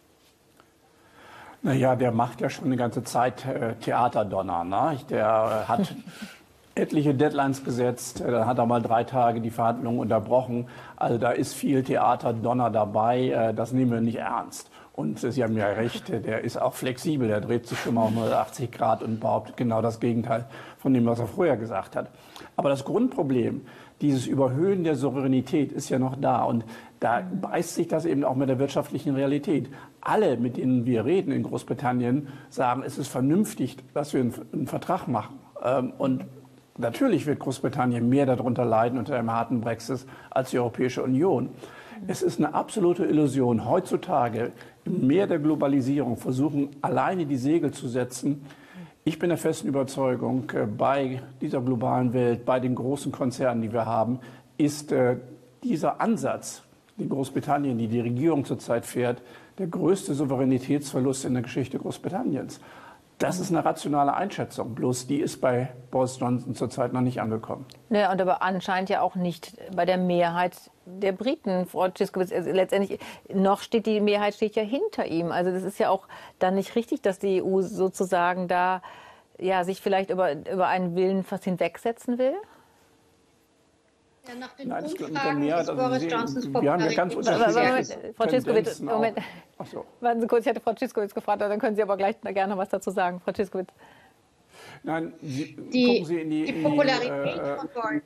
Naja, der macht ja schon eine ganze Zeit äh, Theaterdonner. Ne? Der äh, hat etliche Deadlines gesetzt, dann hat er mal drei Tage die Verhandlungen unterbrochen. Also da ist viel Theaterdonner dabei, das nehmen wir nicht ernst. Und Sie haben ja recht, der ist auch flexibel, der dreht sich schon mal um hundertachtzig Grad und behauptet genau das Gegenteil von dem, was er vorher gesagt hat. Aber das Grundproblem, dieses Überhöhen der Souveränität, ist ja noch da. Und da beißt sich das eben auch mit der wirtschaftlichen Realität. Alle, mit denen wir reden in Großbritannien, sagen, es ist vernünftig, dass wir einen Vertrag machen. Und natürlich wird Großbritannien mehr darunter leiden unter einem harten Brexit als die Europäische Union. Es ist eine absolute Illusion, heutzutage im Meer der Globalisierung versuchen, alleine die Segel zu setzen. Ich bin der festen Überzeugung, bei dieser globalen Welt, bei den großen Konzernen, die wir haben, ist dieser Ansatz, den Großbritannien, die die Regierung zurzeit fährt, der größte Souveränitätsverlust in der Geschichte Großbritanniens. Das ist eine rationale Einschätzung, bloß die ist bei Boris Johnson zurzeit noch nicht angekommen. Ja, und aber anscheinend ja auch nicht bei der Mehrheit der Briten. Frau Szyszkowitz, also letztendlich noch steht die Mehrheit steht ja hinter ihm. Also das ist ja auch dann nicht richtig, dass die E U sozusagen da ja, sich vielleicht über, über einen Willen fast hinwegsetzen will. Ja, nach den Nein, Umfragen ist also Boris Sie, Johnsons wir haben ja ganz unterschiedliche Frau Szyszkowitz, Moment. Ach so. Warten Sie kurz, ich hatte Frau Szyszkowitz gefragt, dann können Sie aber gleich gerne was dazu sagen. Frau Szyszkowitz. Nein, Sie, die, gucken Sie in die, die in Popularität die, äh, von Boris.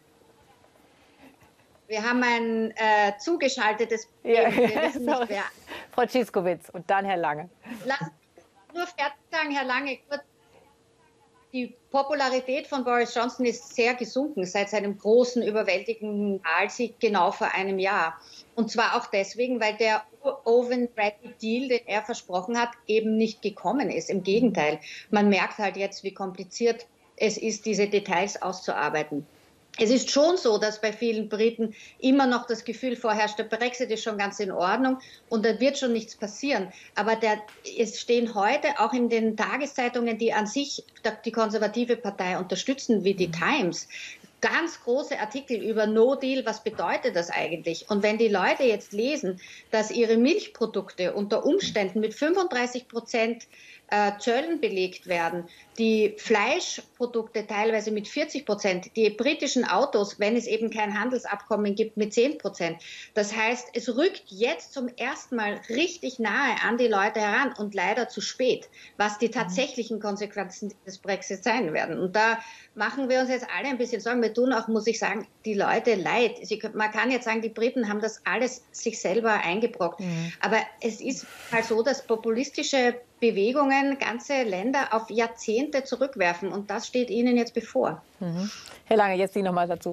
Wir haben ein äh, zugeschaltetes ja, wir wissen sorry. nicht, wer. Frau Szyszkowitz und dann Herr Lange. Lass nur fertig sagen, Herr Lange, kurz. Die Popularität von Boris Johnson ist sehr gesunken seit seinem großen, überwältigenden Wahlsieg genau vor einem Jahr. Und zwar auch deswegen, weil der Oven-Ready-Deal, den er versprochen hat, eben nicht gekommen ist. Im Gegenteil, man merkt halt jetzt, wie kompliziert es ist, diese Details auszuarbeiten. Es ist schon so, dass bei vielen Briten immer noch das Gefühl vorherrscht, der Brexit ist schon ganz in Ordnung und da wird schon nichts passieren. Aber der, es stehen heute auch in den Tageszeitungen, die an sich die konservative Partei unterstützen, wie die Times, ganz große Artikel über No Deal, was bedeutet das eigentlich? Und wenn die Leute jetzt lesen, dass ihre Milchprodukte unter Umständen mit fünfunddreißig Prozent äh, Zöllen belegt werden, die Fleischprodukte teilweise mit vierzig Prozent, die britischen Autos, wenn es eben kein Handelsabkommen gibt, mit zehn Prozent. Das heißt, es rückt jetzt zum ersten Mal richtig nahe an die Leute heran und leider zu spät, was die tatsächlichen Konsequenzen des Brexit sein werden. Und da machen wir uns jetzt alle ein bisschen Sorgen. Wir tun auch, muss ich sagen, die Leute leid. Sie, man kann jetzt sagen, die Briten haben das alles sich selber eingebrockt. Mhm. Aber es ist halt so, dass populistische Bewegungen ganze Länder auf Jahrzehnte zurückwerfen. Und das steht Ihnen jetzt bevor. Mhm. Herr Lange, jetzt Sie noch mal dazu.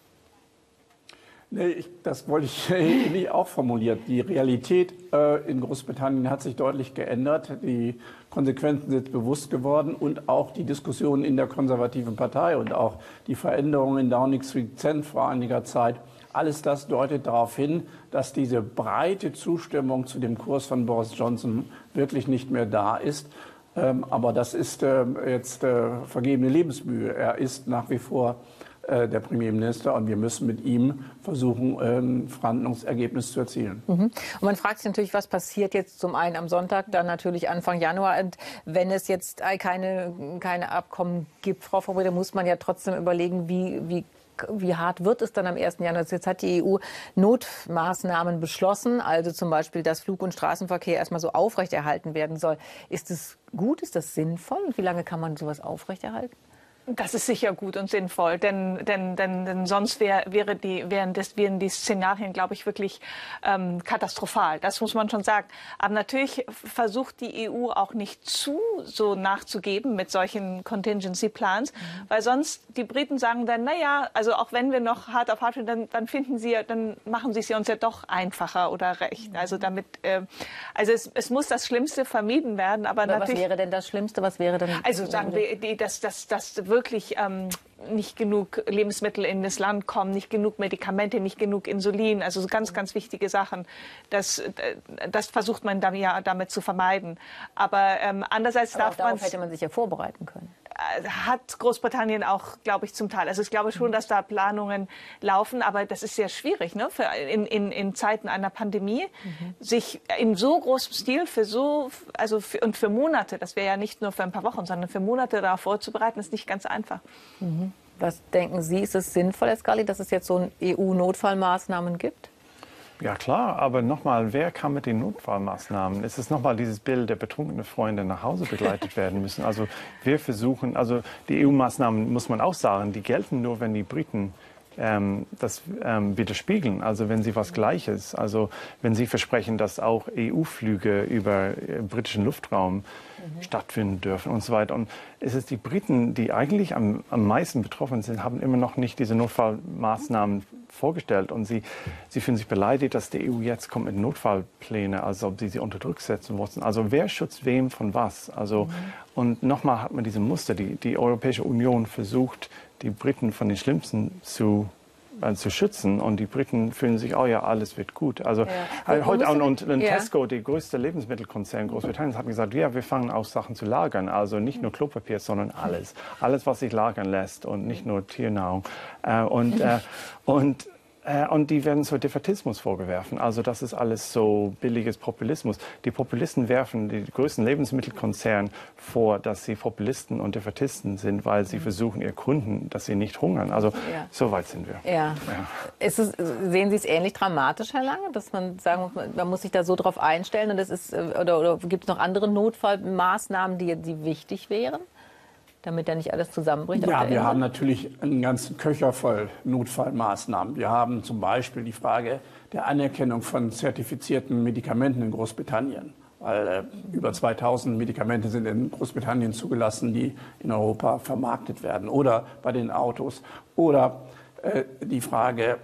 Nee, ich, das wollte ich ähnlich auch formuliert. Die Realität äh, in Großbritannien hat sich deutlich geändert. Die Konsequenzen sind bewusst geworden und auch die Diskussionen in der konservativen Partei und auch die Veränderungen in Downing Street Cent vor einiger Zeit. Alles das deutet darauf hin, dass diese breite Zustimmung zu dem Kurs von Boris Johnson wirklich nicht mehr da ist. Ähm, aber das ist äh, jetzt äh, vergebene Lebensmühe. Er ist nach wie vor äh, der Premierminister und wir müssen mit ihm versuchen, ein Verhandlungsergebnis zu erzielen. Mhm. Und man fragt sich natürlich, was passiert jetzt zum einen am Sonntag, dann natürlich Anfang Januar. Und wenn es jetzt keine, keine Abkommen gibt, Frau Fabrega, muss man ja trotzdem überlegen, wie, wie Wie hart wird es dann am ersten Januar? Jetzt hat die E U Notmaßnahmen beschlossen, also zum Beispiel, dass Flug- und Straßenverkehr erstmal so aufrechterhalten werden soll. Ist das gut? Ist das sinnvoll? Und wie lange kann man sowas aufrechterhalten? Das ist sicher gut und sinnvoll, denn, denn, denn, denn sonst wär, wäre die, wären, das, wären die Szenarien, glaube ich, wirklich ähm, katastrophal. Das muss man schon sagen. Aber natürlich versucht die E U auch nicht zu so nachzugeben mit solchen Contingency Plans, mhm. weil sonst die Briten sagen dann, na ja, also auch wenn wir noch hart auf hart sind, dann, dann finden sie, dann machen sie es uns ja doch einfacher oder recht. Mhm. Also damit, äh, also es, es muss das Schlimmste vermieden werden, aber, aber natürlich. Was wäre denn das Schlimmste? Was wäre denn? Also sagen wir, die, das, das, das wirklich ähm, nicht genug Lebensmittel in das Land kommen, nicht genug Medikamente, nicht genug Insulin, also ganz, ganz wichtige Sachen. Das, das versucht man dann ja damit zu vermeiden. Aber ähm, andererseits Aber darf man... man... hätte man sich ja vorbereiten können. Hat Großbritannien auch, glaube ich, zum Teil. Also ich glaube schon, dass da Planungen laufen, aber das ist sehr schwierig, ne? Für in, in, in Zeiten einer Pandemie, mhm. sich in so großem Stil für so, also für, und für Monate, das wäre ja nicht nur für ein paar Wochen, sondern für Monate darauf vorzubereiten, ist nicht ganz einfach. Mhm. Was denken Sie, ist es sinnvoll, Herr Scully, dass es jetzt so E U-Notfallmaßnahmen gibt? Ja klar, aber nochmal, wer kann mit den Notfallmaßnahmen? Es ist nochmal dieses Bild, der betrunkene Freunde nach Hause begleitet werden müssen. Also wir versuchen, also die E U-Maßnahmen, muss man auch sagen, die gelten nur, wenn die Briten ähm, das ähm, widerspiegeln. Also wenn sie was Gleiches, also wenn sie versprechen, dass auch E U-Flüge über äh, britischen Luftraum mhm. stattfinden dürfen und so weiter. Und es ist die Briten, die eigentlich am, am meisten betroffen sind, haben immer noch nicht diese Notfallmaßnahmen vorgestellt. Und sie, sie fühlen sich beleidigt, dass die E U jetzt kommt mit Notfallplänen, als ob sie sie unter Druck setzen wollten. Also wer schützt wem von was? Also, mhm. Und nochmal hat man diese Muster. Die, die Europäische Union versucht, die Briten von den Schlimmsten zu zu schützen und die Briten fühlen sich, oh ja, alles wird gut. Also ja. heute und, und, und ja. Tesco, die größte Lebensmittelkonzern Großbritanniens, hat gesagt, ja, wir fangen auch Sachen zu lagern, also nicht nur Klopapier, sondern alles, alles, was sich lagern lässt und nicht nur Tiernahrung. Äh, und äh, und Und die werden so Defätismus vorgeworfen. Also das ist alles so billiges Populismus. Die Populisten werfen die größten Lebensmittelkonzerne vor, dass sie Populisten und Defätisten sind, weil sie versuchen, ihr Kunden, dass sie nicht hungern. Also ja. so weit sind wir. Ja. Ja. Ist es, sehen Sie es ähnlich dramatisch, Herr Lange, dass man sagen muss, man muss sich da so drauf einstellen? Und das ist, oder, oder gibt es noch andere Notfallmaßnahmen, die, die wichtig wären, damit da nicht alles zusammenbricht? Ja, wir haben natürlich einen ganzen Köcher voll Notfallmaßnahmen. Wir haben zum Beispiel die Frage der Anerkennung von zertifizierten Medikamenten in Großbritannien. Weil äh, über zweitausend Medikamente sind in Großbritannien zugelassen, die in Europa vermarktet werden. Oder bei den Autos. Oder äh, die Frage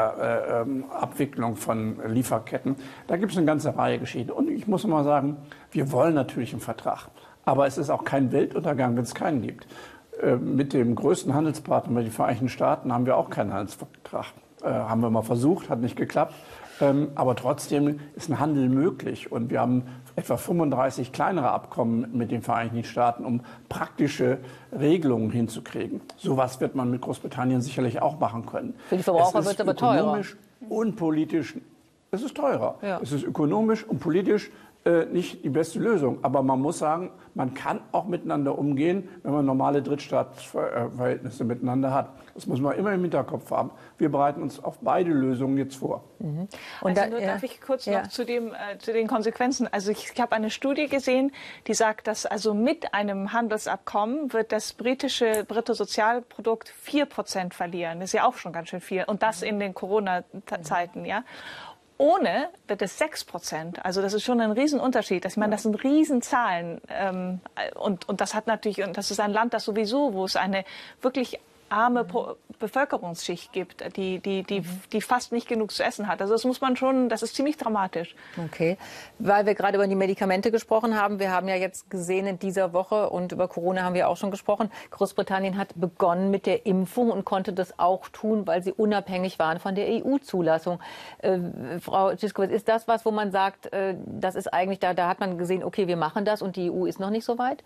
der äh, Abwicklung von Lieferketten. Da gibt es eine ganze Reihe Geschichten. Und ich muss mal sagen, wir wollen natürlich einen Vertrag. Aber es ist auch kein Weltuntergang, wenn es keinen gibt. mit dem größten Handelspartner, mit den Vereinigten Staaten, haben wir auch keinen Handelsvertrag. Äh, haben wir mal versucht, hat nicht geklappt. Ähm, aber trotzdem ist ein Handel möglich. Und wir haben etwa fünfunddreißig kleinere Abkommen mit den Vereinigten Staaten, um praktische Regelungen hinzukriegen. Sowas wird man mit Großbritannien sicherlich auch machen können. Für die Verbraucher wird es aber teurer. Ökonomisch und politisch, es ist teurer. Ja. Es ist ökonomisch und politisch äh, nicht die beste Lösung. Aber man muss sagen, man kann auch miteinander umgehen, wenn man normale Drittstaatsverhältnisse miteinander hat. Das muss man immer im Hinterkopf haben. Wir bereiten uns auf beide Lösungen jetzt vor. Mhm. Und also nur, da, darf ich kurz ja. noch zu, dem, äh, zu den Konsequenzen. Also ich, ich habe eine Studie gesehen, die sagt, dass also mit einem Handelsabkommen wird das britische Bruttosozialprodukt vier Prozent verlieren. Das ist ja auch schon ganz schön viel. Und das in den Corona-Zeiten, ja. Ohne wird es sechs Prozent. Also das ist schon ein Riesenunterschied. Ich meine, das sind Riesenzahlen. Ähm, und, und das hat natürlich, und das ist ein Land, das sowieso, wo es eine wirklich arme po Bevölkerungsschicht gibt, die, die, die, die fast nicht genug zu essen hat. Also das muss man schon, das ist ziemlich dramatisch. Okay, weil wir gerade über die Medikamente gesprochen haben. Wir haben ja jetzt gesehen in dieser Woche und über Corona haben wir auch schon gesprochen. Großbritannien hat begonnen mit der Impfung und konnte das auch tun, weil sie unabhängig waren von der E U-Zulassung. Äh, Frau Szyszkowitz, ist das was, wo man sagt, äh, das ist eigentlich, da, da hat man gesehen, okay, wir machen das und die E U ist noch nicht so weit?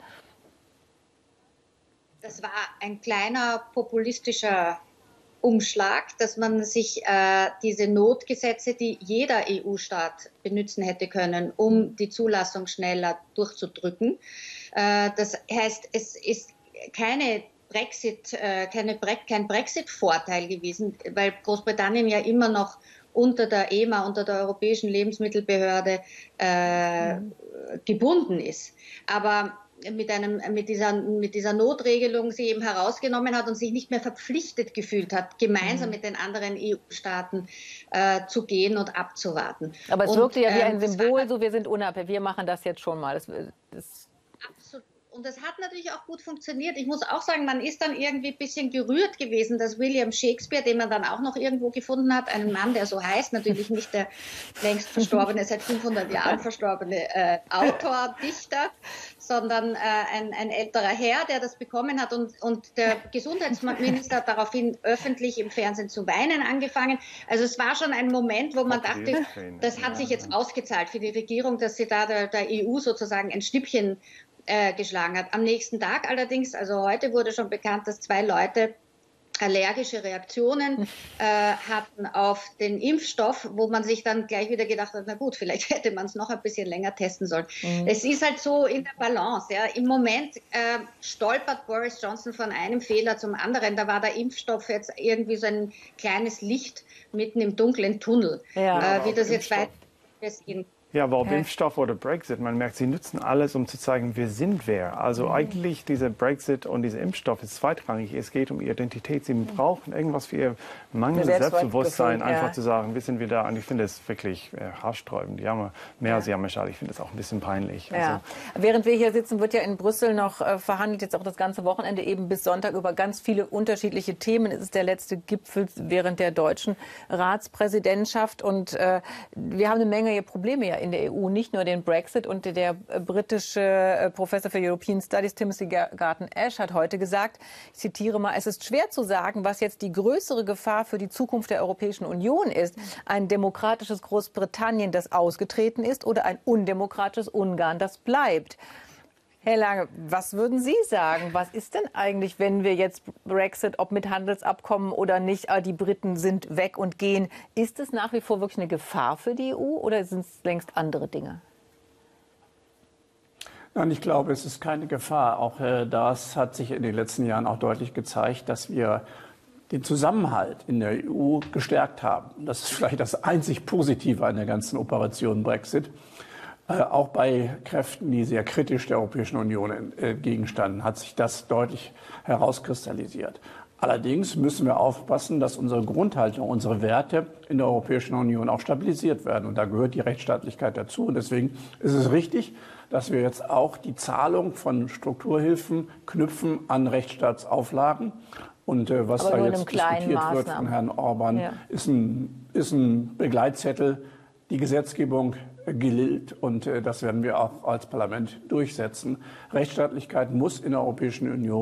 Das war ein kleiner populistischer Umschlag, dass man sich äh, diese Notgesetze, die jeder E U-Staat benutzen hätte können, um die Zulassung schneller durchzudrücken. Äh, das heißt, es ist keine Brexit, äh, keine Bre kein Brexit-Vorteil gewesen, weil Großbritannien ja immer noch unter der E M A, unter der Europäischen Lebensmittelbehörde äh, mhm. gebunden ist. Aber mit, einem, mit, dieser, mit dieser Notregelung sie eben herausgenommen hat und sich nicht mehr verpflichtet gefühlt hat, gemeinsam mhm. mit den anderen E U-Staaten äh, zu gehen und abzuwarten. Aber es und, wirkte ja wie ein ähm, Symbol, so wir sind unabhängig, wir machen das jetzt schon mal. Das, das absolut. Und das hat natürlich auch gut funktioniert. Ich muss auch sagen, man ist dann irgendwie ein bisschen gerührt gewesen, dass William Shakespeare, den man dann auch noch irgendwo gefunden hat, einen Mann, der so heißt, natürlich nicht der längst verstorbene, seit fünfhundert Jahren verstorbene äh, Autor, Dichter, sondern äh, ein, ein älterer Herr, der das bekommen hat. Und, und der Gesundheitsminister hat daraufhin öffentlich im Fernsehen zu weinen angefangen. Also es war schon ein Moment, wo man dachte, das hat sich jetzt ausgezahlt für die Regierung, dass sie da der, der E U sozusagen ein Schnippchen Äh, geschlagen hat. Am nächsten Tag allerdings, also heute wurde schon bekannt, dass zwei Leute allergische Reaktionen äh, hatten auf den Impfstoff, wo man sich dann gleich wieder gedacht hat, na gut, vielleicht hätte man es noch ein bisschen länger testen sollen. Mhm. Es ist halt so in der Balance. Ja. Im Moment äh, stolpert Boris Johnson von einem Fehler zum anderen. Da war der Impfstoff jetzt irgendwie so ein kleines Licht mitten im dunklen Tunnel. Ja, äh, wie das jetzt weiter sehen. Ja, aber ob okay. Impfstoff oder Brexit, man merkt, sie nutzen alles, um zu zeigen, wir sind wer. Also mhm. eigentlich dieser Brexit und dieser Impfstoff ist zweitrangig. Es geht um Identität. Sie brauchen irgendwas für ihr mangelndes Selbstbewusstsein, ja. einfach zu sagen, wir sind wieder. Und ich finde es wirklich äh, haarsträubend. Die haben mehr ja. als jammerschade. Ich finde es auch ein bisschen peinlich. Ja. Also, während wir hier sitzen, wird ja in Brüssel noch äh, verhandelt, jetzt auch das ganze Wochenende eben bis Sonntag über ganz viele unterschiedliche Themen. Es ist der letzte Gipfel während der deutschen Ratspräsidentschaft. Und äh, wir haben eine Menge Probleme ja in der E U, nicht nur den Brexit. Und der britische Professor für European Studies, Timothy Garton-Ash, hat heute gesagt, ich zitiere mal, es ist schwer zu sagen, was jetzt die größere Gefahr für die Zukunft der Europäischen Union ist. Ein demokratisches Großbritannien, das ausgetreten ist, oder ein undemokratisches Ungarn, das bleibt. Herr Lange, was würden Sie sagen? Was ist denn eigentlich, wenn wir jetzt Brexit, ob mit Handelsabkommen oder nicht, die Briten sind weg und gehen, ist es nach wie vor wirklich eine Gefahr für die E U oder sind es längst andere Dinge? Nein, ich glaube, es ist keine Gefahr. Auch äh, das hat sich in den letzten Jahren auch deutlich gezeigt, dass wir den Zusammenhalt in der E U gestärkt haben. Das ist vielleicht das einzig Positive an der ganzen Operation Brexit. Äh, auch bei Kräften, die sehr kritisch der Europäischen Union entgegenstanden, hat sich das deutlich herauskristallisiert. Allerdings müssen wir aufpassen, dass unsere Grundhaltung, unsere Werte in der Europäischen Union auch stabilisiert werden. Und da gehört die Rechtsstaatlichkeit dazu. Und deswegen ist es richtig, dass wir jetzt auch die Zahlung von Strukturhilfen knüpfen an Rechtsstaatsauflagen. Und äh, was da jetzt diskutiert Maßnahmen. wird von Herrn Orban, ja. ist, ein, ist ein Begleitzettel. Die Gesetzgebung gilt und das werden wir auch als Parlament durchsetzen. Rechtsstaatlichkeit muss in der Europäischen Union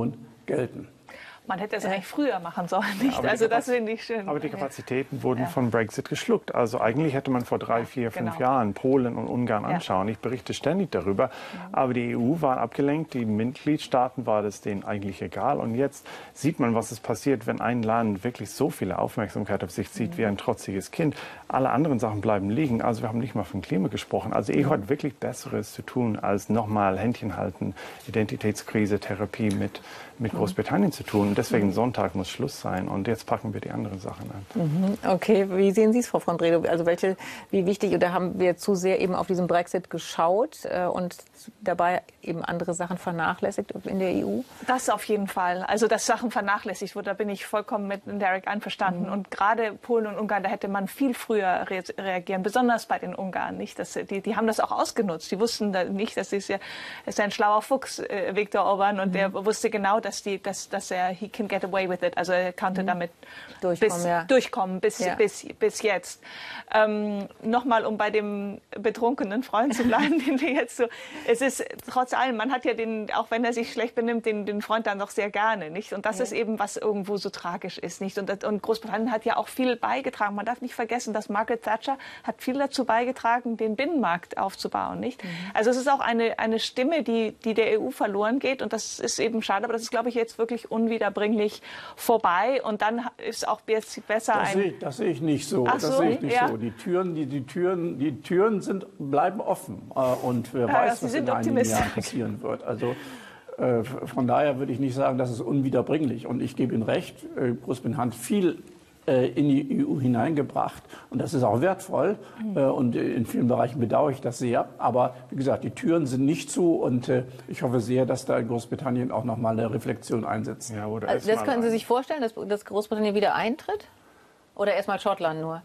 gelten. Man hätte es eigentlich früher machen sollen, nicht? Ja, also das finde ich schön. Aber die Kapazitäten wurden ja. von Brexit geschluckt. Also eigentlich hätte man vor drei, vier, fünf genau. Jahren Polen und Ungarn anschauen. Ja. Ich berichte ständig darüber. Mhm. Aber die E U war abgelenkt, die Mitgliedstaaten war das denen eigentlich egal. Und jetzt sieht man, was es passiert, wenn ein Land wirklich so viel Aufmerksamkeit auf sich zieht mhm. wie ein trotziges Kind. Alle anderen Sachen bleiben liegen. Also wir haben nicht mal vom Klima gesprochen. Also E U hat wirklich Besseres zu tun, als nochmal Händchen halten, Identitätskrise, Therapie mit, mit Großbritannien zu tun. Und deswegen Sonntag muss Schluss sein. Und jetzt packen wir die anderen Sachen an. Okay, wie sehen Sie es, Frau von Bredow? Also welche, wie wichtig, oder haben wir zu sehr eben auf diesen Brexit geschaut äh, und dabei eben andere Sachen vernachlässigt in der E U? Das auf jeden Fall. Also dass Sachen vernachlässigt wurden, da bin ich vollkommen mit Derek einverstanden. Mhm. Und gerade Polen und Ungarn, da hätte man viel früher re reagieren, besonders bei den Ungarn. Nicht? Das, die, die haben das auch ausgenutzt. Die wussten da nicht, das ist ja das ist ein schlauer Fuchs, äh, Viktor Orban, und mhm. der wusste genau, dass, die, dass, dass er he can get away with it. Also er konnte mhm. damit durchkommen, bis, ja. durchkommen bis, ja. bis, bis jetzt. Ähm, Nochmal, um bei dem betrunkenen Freund zu bleiben, den wir jetzt so, es ist trotz allem, man hat ja den, auch wenn er sich schlecht benimmt, den, den Freund dann doch sehr gerne, nicht? Und das ja. ist eben, was irgendwo so tragisch ist, nicht? Und, und Großbritannien hat ja auch viel beigetragen. Man darf nicht vergessen, dass Margaret Thatcher hat viel dazu beigetragen, den Binnenmarkt aufzubauen, nicht? Mhm. Also es ist auch eine, eine Stimme, die, die der E U verloren geht, und das ist eben schade, aber das ist, glaube ich, jetzt wirklich unwiederbringlich vorbei, und dann ist auch besser das ein... Sehe ich, das sehe ich nicht so. Ach das so? sehe ich nicht Ja. so. Die Türen, die, die Türen, die Türen sind, bleiben offen, und wer Ja, weiß, Sie was sind in einigen Optimist. Jahren passieren wird. Also äh, von daher würde ich nicht sagen, das ist unwiederbringlich. Und ich gebe Ihnen recht, äh, Großbritannien hat viel äh, in die E U hineingebracht, und das ist auch wertvoll, mhm. äh, und in vielen Bereichen bedauere ich das sehr. Aber wie gesagt, die Türen sind nicht zu, und äh, ich hoffe sehr, dass da in Großbritannien auch noch mal eine Reflexion einsetzt. Ja, oder also das können Sie sich vorstellen, dass, dass Großbritannien wieder eintritt? Oder erstmal Schottland nur?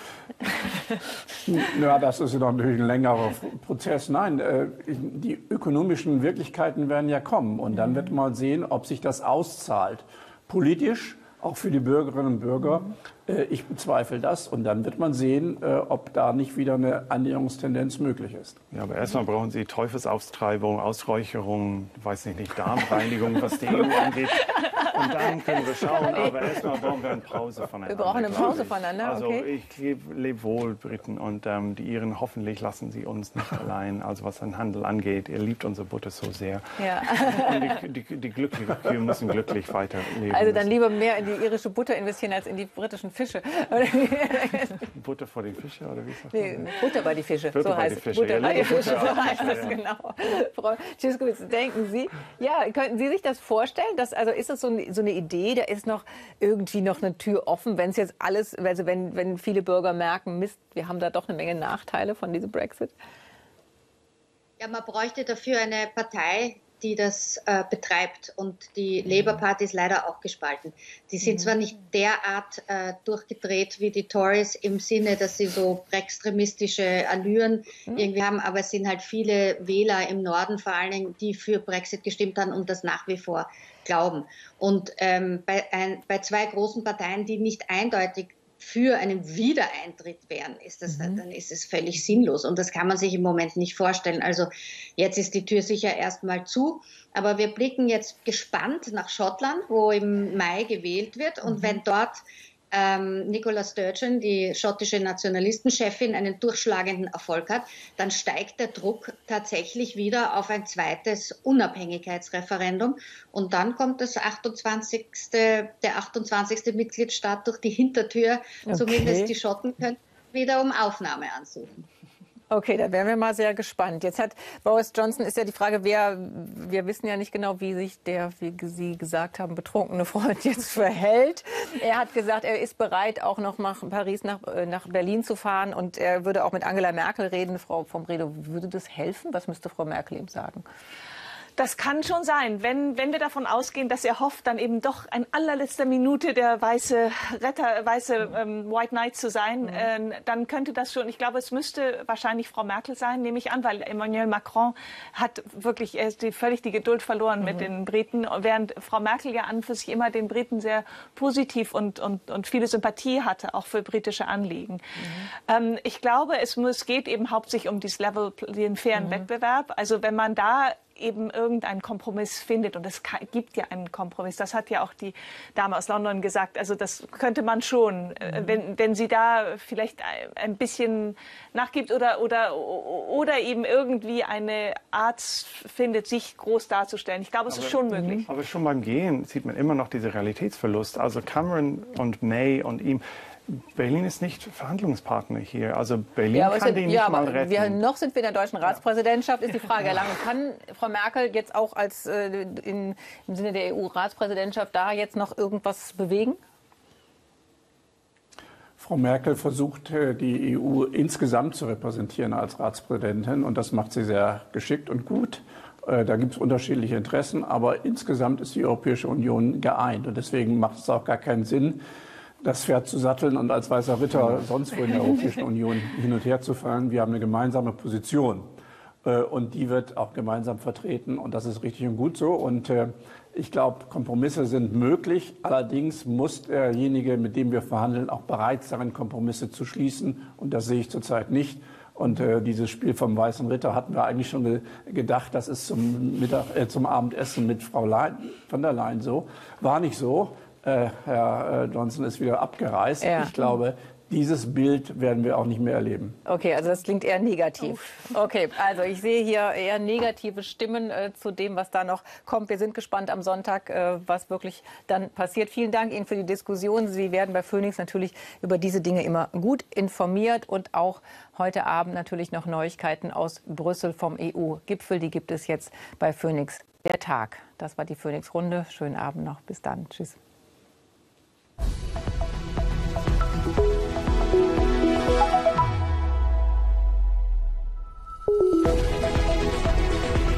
Ja, das ist ja natürlich ein längerer Prozess. Nein, äh, die ökonomischen Wirklichkeiten werden ja kommen, und dann wird man sehen, ob sich das auszahlt. Politisch, auch für die Bürgerinnen und Bürger. Äh, ich bezweifle das, und dann wird man sehen, äh, ob da nicht wieder eine Annäherungstendenz möglich ist. Ja, aber erstmal brauchen Sie Teufelsaustreibung, Ausräucherung, weiß nicht, nicht Darmreinigung, was die E U angeht. Und dann können wir schauen, aber erstmal brauchen wir eine Pause voneinander. Wir brauchen eine Pause voneinander, also okay. ich lebe leb wohl, Briten, und ähm, die Iren, hoffentlich lassen sie uns nicht allein, also was den Handel angeht. Ihr liebt unsere Butter so sehr. Ja. Und die, die, die glücklichen Kühe müssen glücklich weiterleben. Also dann müssen. lieber mehr in die irische Butter investieren als in die britischen Fische. Butter vor die Fische, oder wie sagt nee, man? Butter bei die Fische, Butter so bei heißt die Fische. Butter Ja, bei die Fische, Butter, so heißt ja, es, ja. genau. Frau Szyszkowitz, denken Sie, ja, könnten Sie sich das vorstellen? Dass, also ist das so eine, so eine Idee, da ist noch irgendwie noch eine Tür offen, wenn es jetzt alles, also wenn, wenn viele Bürger merken, Mist, wir haben da doch eine Menge Nachteile von diesem Brexit? Ja, man bräuchte dafür eine Partei, die das äh, betreibt, und die Labour Party ist leider auch gespalten. Die sind mhm. zwar nicht derart äh, durchgedreht wie die Tories im Sinne, dass sie so extremistische Allüren mhm. irgendwie haben, aber es sind halt viele Wähler im Norden vor allen Dingen, die für Brexit gestimmt haben und das nach wie vor glauben. Und ähm, bei, ein, bei zwei großen Parteien, die nicht eindeutig für einen Wiedereintritt wären, ist das, mhm. dann ist es völlig sinnlos. Und das kann man sich im Moment nicht vorstellen. Also jetzt ist die Tür sicher erstmal zu. Aber wir blicken jetzt gespannt nach Schottland, wo im Mai gewählt wird. Und mhm. wenn dort ähm, Nicola Sturgeon, die schottische Nationalistenchefin, einen durchschlagenden Erfolg hat, dann steigt der Druck tatsächlich wieder auf ein zweites Unabhängigkeitsreferendum. Und dann kommt das achtundzwanzigste, der achtundzwanzigste Mitgliedstaat durch die Hintertür. Okay. Zumindest die Schotten können wieder um Aufnahme ansuchen. Okay, da wären wir mal sehr gespannt. Jetzt hat Boris Johnson, ist ja die Frage, wer, wir wissen ja nicht genau, wie sich der, wie Sie gesagt haben, betrunkene Freund jetzt verhält. Er hat gesagt, er ist bereit, auch noch nach Paris, nach, nach Berlin zu fahren, und er würde auch mit Angela Merkel reden. Frau von Bredow, würde das helfen? Was müsste Frau Merkel ihm sagen? Das kann schon sein, wenn, wenn wir davon ausgehen, dass er hofft, dann eben doch in allerletzter Minute der weiße Retter, weiße ähm, White Knight zu sein, mhm. äh, dann könnte das schon, ich glaube, es müsste wahrscheinlich Frau Merkel sein, nehme ich an, weil Emmanuel Macron hat wirklich er ist die, völlig die Geduld verloren mhm. mit den Briten, während Frau Merkel ja an für sich immer den Briten sehr positiv und, und, und viele Sympathie hatte, auch für britische Anliegen. Mhm. Ähm, ich glaube, es, muss, geht eben hauptsächlich um dieses Level, den fairen mhm. Wettbewerb. Also wenn man da eben irgendeinen Kompromiss findet. Und es gibt ja einen Kompromiss. Das hat ja auch die Dame aus London gesagt. Also das könnte man schon, mhm. wenn, wenn sie da vielleicht ein bisschen nachgibt oder, oder, oder eben irgendwie eine Art findet, sich groß darzustellen. Ich glaube, es aber, ist schon möglich. Aber schon beim Gehen sieht man immer noch diesen Realitätsverlust. Also Cameron und May und ihm. Berlin ist nicht Verhandlungspartner hier. Also Berlin ja, kann sind, die nicht ja, mal retten. Wir, noch sind wir in der deutschen Ratspräsidentschaft. Ist die Frage, lange kann Frau Merkel jetzt auch als äh, in, im Sinne der E U-Ratspräsidentschaft da jetzt noch irgendwas bewegen? Frau Merkel versucht, die E U insgesamt zu repräsentieren als Ratspräsidentin. Und das macht sie sehr geschickt und gut. Da gibt es unterschiedliche Interessen. Aber insgesamt ist die Europäische Union geeint. Und deswegen macht es auch gar keinen Sinn, das Pferd zu satteln und als weißer Ritter sonst wo in der Europäischen Union hin und her zu fallen. Wir haben eine gemeinsame Position und die wird auch gemeinsam vertreten und das ist richtig und gut so. Und ich glaube, Kompromisse sind möglich. Allerdings muss derjenige, mit dem wir verhandeln, auch bereit sein, Kompromisse zu schließen und das sehe ich zurzeit nicht. Und äh, dieses Spiel vom Weißen Ritter hatten wir eigentlich schon ge gedacht, das ist zum, Mittag, äh, zum Abendessen mit Frau Leyen, von der Leyen so. War nicht so. Äh, Herr äh, Johnson ist wieder abgereist. Ja. Ich glaube, dieses Bild werden wir auch nicht mehr erleben. Okay, also das klingt eher negativ. Okay, also ich sehe hier eher negative Stimmen äh, zu dem, was da noch kommt. Wir sind gespannt am Sonntag, äh, was wirklich dann passiert. Vielen Dank Ihnen für die Diskussion. Sie werden bei Phoenix natürlich über diese Dinge immer gut informiert und auch heute Abend natürlich noch Neuigkeiten aus Brüssel vom E U-Gipfel. Die gibt es jetzt bei Phoenix. Der Tag. Das war die Phoenix-Runde. Schönen Abend noch. Bis dann. Tschüss.